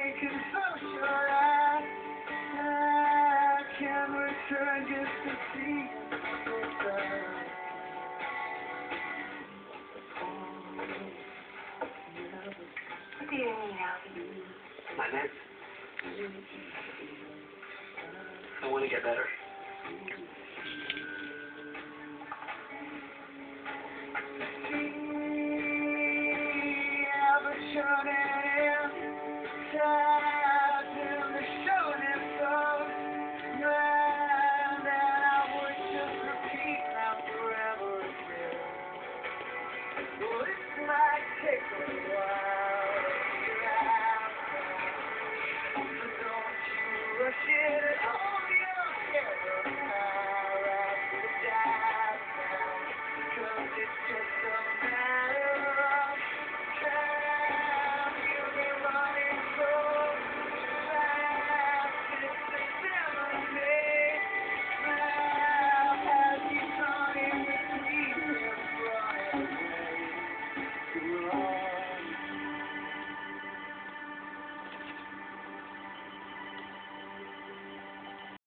Making social I can return just to see What do you need, Alfie? My neck. I want to get better. Take a while, don't you rush it at all.